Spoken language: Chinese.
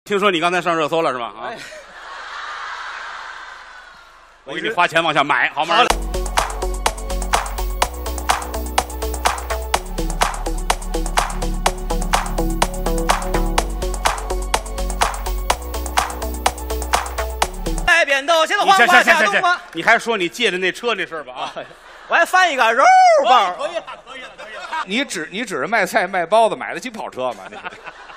听说你刚才上热搜了是吧？啊，我给你花钱往下买，好吗？ 来扁豆，现在黄瓜下冬瓜。 你还说你借的那车那事儿吧？啊， 我还翻一个肉包。 可以了，可以了，可以了。 你指着卖菜卖包子买得起跑车吗？